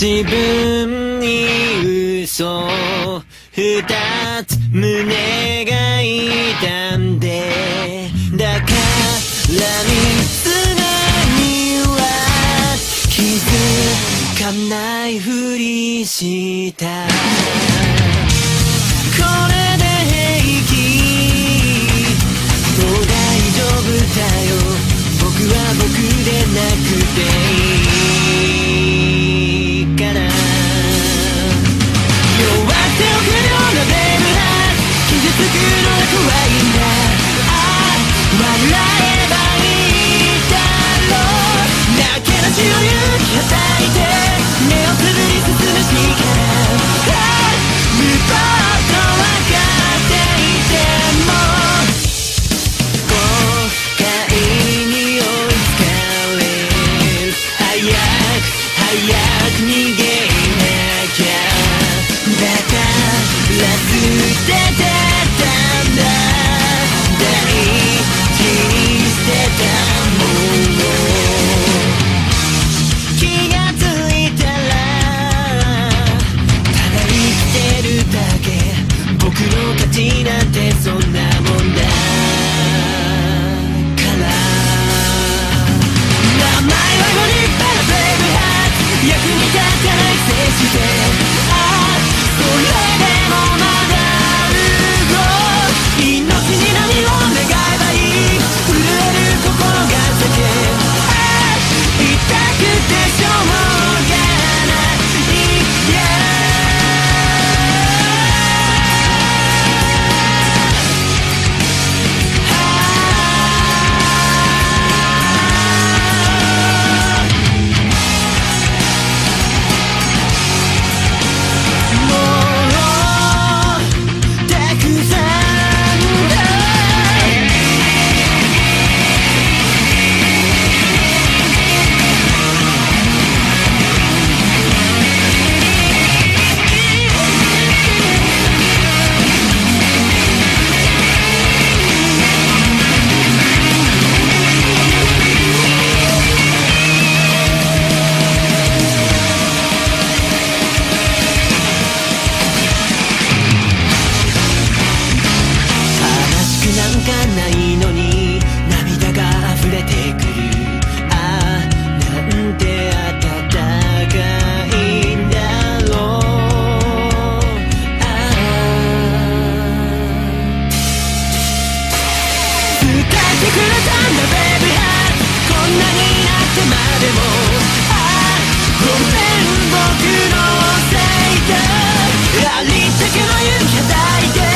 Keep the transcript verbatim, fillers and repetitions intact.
自分に嘘二つ胸が痛んで、だからにすぐには気づかないふりした。これで平気、もう大丈夫だよ、僕は僕でなくていいから。弱っておくようなベルハーツ、傷つくのは怖いんだ。ああ笑えばいいだろう。なけなしを勇気はたいて目をつぶり進むしかない。無謀と分かっていても後悔に追いつかれる。早く早く逃げなきゃ。だから捨ててたんだ、大事にしてたもの。気がついたらただ生きてるだけ、僕の価値なんてそんなもんだから。名前はご立派なブレイブハーツ、役に立たない静止で、ああそれでもまだあるよ。命に何を願えばいい、震える心が叫ぶ。ああ痛くてしょうがないや。もうたくさんだ。悲しくなんかないのに涙が溢れてくる。ああなんて温かいんだろう。ああ伝えてくれたんだベイビーハーツ、こんなになってまでも。ああごめん僕のせいだ、ありったけの勇気はたいて